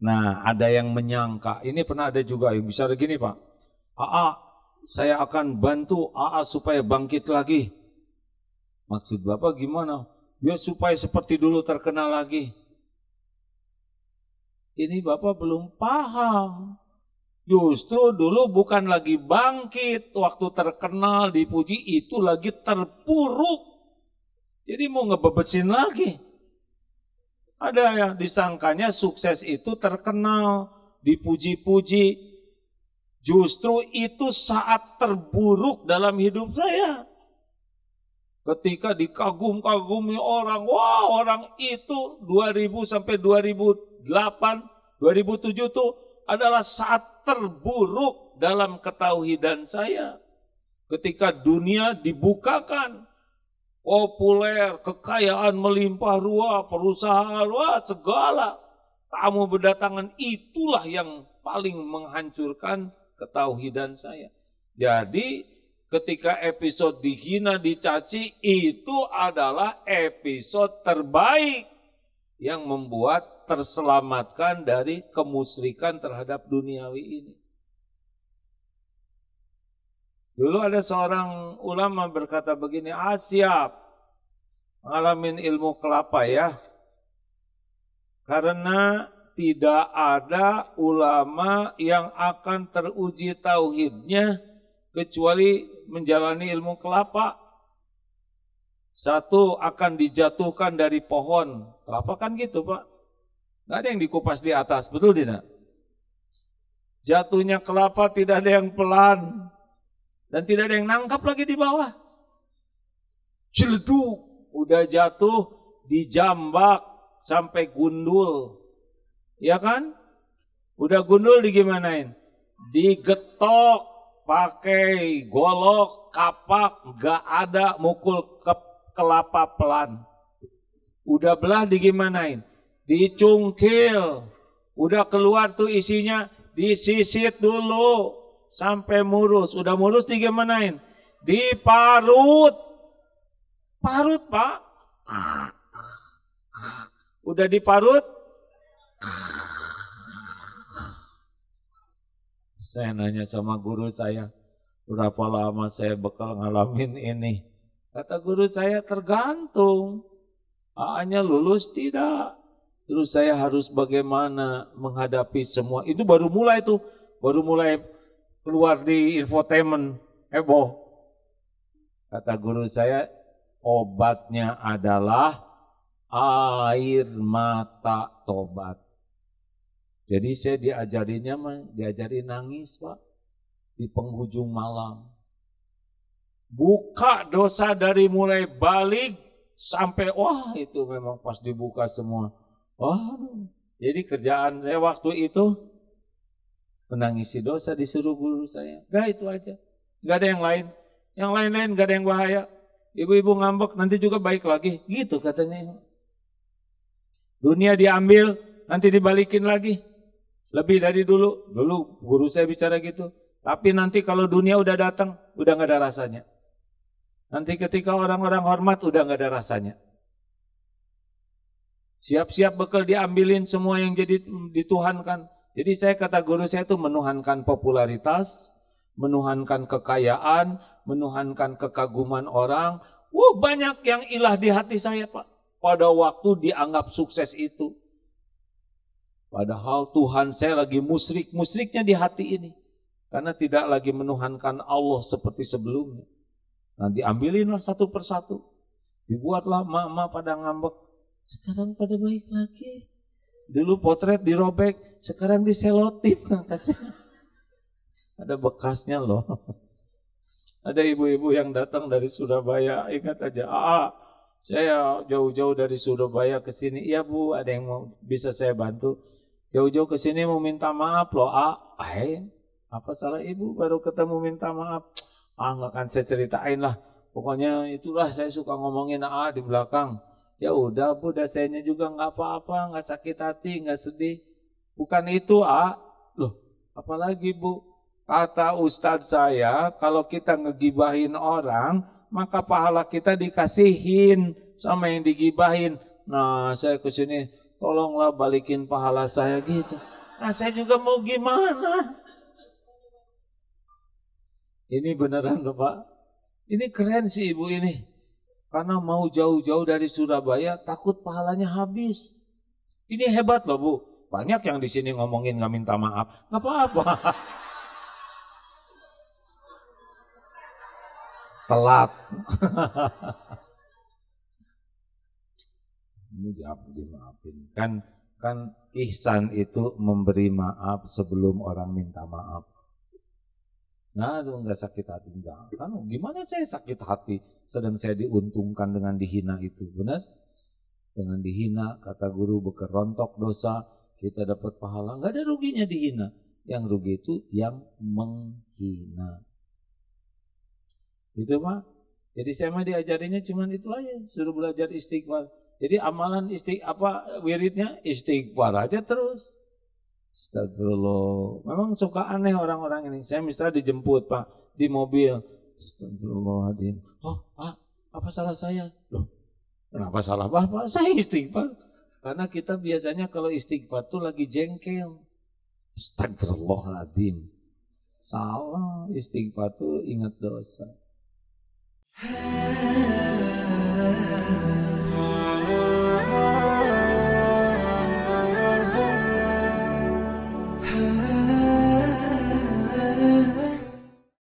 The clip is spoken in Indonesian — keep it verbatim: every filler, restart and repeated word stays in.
Nah, ada yang menyangka, ini pernah ada juga yang bisa begini Pak, A A, saya akan bantu A A supaya bangkit lagi. Maksud Bapak gimana? Ya supaya seperti dulu terkenal lagi. Ini Bapak belum paham. Justru dulu bukan lagi bangkit, waktu terkenal, dipuji, itu lagi terpuruk. Jadi mau ngebebesin lagi. Ada yang disangkanya sukses itu terkenal, dipuji-puji. Justru itu saat terburuk dalam hidup saya. Ketika dikagum-kagumi orang, wah orang itu dua ribu sampai dua ribu delapan, dua ribu tujuh itu adalah saat terburuk dalam ketauhidan saya. Ketika dunia dibukakan, populer, kekayaan melimpah ruah, perusahaan, wah segala tamu berdatangan, itulah yang paling menghancurkan ketauhidan saya. Jadi ketika episode dihina, dicaci, itu adalah episode terbaik yang membuat terselamatkan dari kemusyrikan terhadap duniawi ini. Dulu ada seorang ulama berkata begini, ah siap ngalamin ilmu kelapa ya. Karena tidak ada ulama yang akan teruji tauhidnya kecuali menjalani ilmu kelapa. Satu, akan dijatuhkan dari pohon. Kelapa kan gitu Pak. Nggak ada yang dikupas di atas, betul tidak? Jatuhnya kelapa tidak ada yang pelan. Dan tidak ada yang nangkap lagi di bawah. Celeduk, udah jatuh, dijambak sampai gundul. Ya kan? Udah gundul digimanain? Digetok, pakai golok, kapak, gak ada, mukul ke kelapa pelan. Udah belah digimanain? Dicungkil. Udah keluar tuh isinya, disisit dulu. Sampai murus, udah murus digimanain? Diparut. Parut Pak. Udah diparut. Saya nanya sama guru saya, berapa lama saya bakal ngalamin ini? Kata guru saya, tergantung. A A-nya lulus tidak. Terus saya harus bagaimana menghadapi semua. Itu baru mulai tuh, baru mulai keluar di infotainment, heboh. Kata guru saya, obatnya adalah air mata tobat. Jadi saya diajarinya, diajari nangis Pak, di penghujung malam. Buka dosa dari mulai balik sampai, wah itu memang pas dibuka semua. Wah, jadi kerjaan saya waktu itu, menangisi dosa disuruh guru saya. Gak itu aja. Gak ada yang lain. Yang lain-lain gak ada yang bahaya. Ibu-ibu ngambek nanti juga baik lagi. Gitu katanya. Dunia diambil, nanti dibalikin lagi. Lebih dari dulu. Dulu guru saya bicara gitu. Tapi nanti kalau dunia udah datang, udah gak ada rasanya. Nanti ketika orang-orang hormat, udah gak ada rasanya. Siap-siap bekal diambilin semua yang jadi dituhankan. Jadi saya kata guru saya itu menuhankan popularitas, menuhankan kekayaan, menuhankan kekaguman orang. Wah banyak yang ilah di hati saya Pak. Pada waktu dianggap sukses itu. Padahal Tuhan saya lagi musyrik-musyriknya di hati ini. Karena tidak lagi menuhankan Allah seperti sebelumnya. Nah diambilinlah satu persatu. Dibuatlah emak-emak pada ngambek. Sekarang pada baik lagi. Dulu potret dirobek, sekarang diselotip. Ada bekasnya loh. Ada ibu-ibu yang datang dari Surabaya, ingat aja, ah, saya jauh-jauh dari Surabaya ke sini. Iya Bu, ada yang mau bisa saya bantu? Jauh-jauh ke sini mau minta maaf loh, ah, eh, apa salah ibu baru ketemu minta maaf? Ah, nggak akan saya ceritain lah. Pokoknya itulah saya suka ngomongin ah di belakang. Ya udah Bu, dasarnya juga nggak apa-apa, nggak sakit hati, nggak sedih. Bukan itu ah, loh, apalagi Bu? Kata Ustadz saya, kalau kita ngegibahin orang, maka pahala kita dikasihin sama yang digibahin. Nah, saya kesini, tolonglah balikin pahala saya gitu. Nah, saya juga mau gimana? Ini beneran loh Pak. Ini keren sih ibu ini. Karena mau jauh-jauh dari Surabaya, takut pahalanya habis. Ini hebat loh Bu. Banyak yang di sini ngomongin nggak minta maaf. Nggak apa-apa. Telat. Ini dimaafin. Kan kan ihsan itu memberi maaf sebelum orang minta maaf. Nah, itu enggak sakit hati enggak. Kan gimana saya sakit hati sedang saya diuntungkan dengan dihina itu, benar? Dengan dihina, kata guru bekerontok dosa, kita dapat pahala. Enggak ada ruginya dihina. Yang rugi itu yang menghina. Itu Pak. Jadi saya mah diajarinya cuman itu aja, suruh belajar istighfar. Jadi amalan istiq apa wiridnya istighfar aja terus. Astagfirullah. Memang suka aneh orang-orang ini. Saya misalnya dijemput Pak di mobil. Astagfirullahaladzim. Oh Pak, apa salah saya? Loh, kenapa salah Bapak? Saya istighfar. Karena kita biasanya kalau istighfar tuh lagi jengkel. Astagfirullahaladzim. Salah, istighfar tuh ingat dosa.